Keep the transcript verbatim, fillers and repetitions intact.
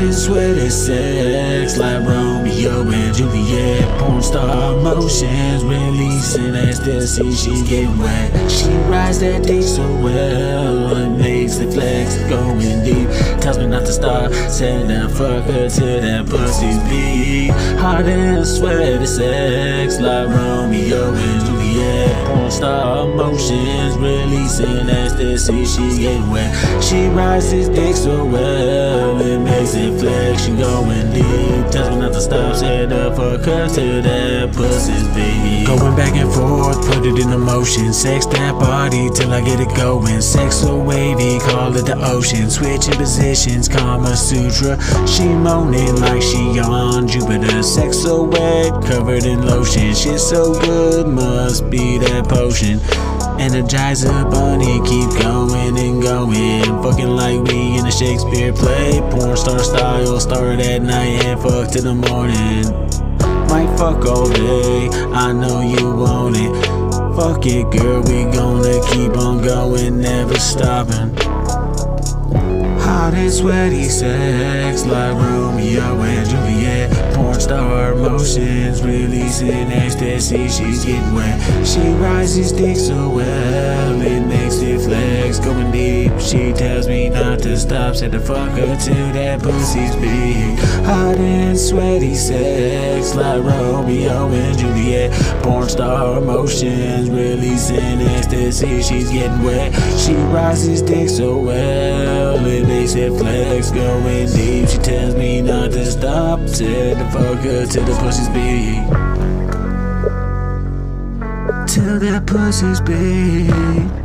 and sweaty sex like Romeo and Juliet. Pornstar emotions releasing ecstasy, she's getting wet. She rides that dick so well, it makes the flex going deep. Tells me not to stop, said that fuck her till that pussy's beat. Hot and sweaty sex like Romeo and Juliet. Pornstar emotions releasing ecstasy, she's getting wet. She rides this dick so well, it makes it flex, she going deep. Tells me not to stop, said that fuck her till that pussy's beat. Going back and forth, put it in motion. Sex that body till I get it going. Sex so wavy, call it the ocean. Switching positions, Kama Sutra. She moaning like she on Jupiter. Sex so wet, covered in lotion. Shit so good, must be that potion. Energizer bunny, keep going and going. Fucking like we in a Shakespeare play. Pornstar style, start at night and fuck till the morning. Might fuck all day, I know you want it. Fuck it girl, we gonna keep on going, never stopping. Hot and sweaty sex like Romeo and Juliet. Pornstar emotions releasing ecstasy, she's getting wet. She rises dick so well, it makes it flex going deep. She tells me not to stop, said to fuck her till that pussy's big. Hot and sweaty sex like Romeo and Juliet. Pornstar emotions releasing ecstasy, she's getting wet. She rises dick so well, it makes it flex going deep. She tells me not to stop, said to fuck her till the pussy's big. Till that pussy's big.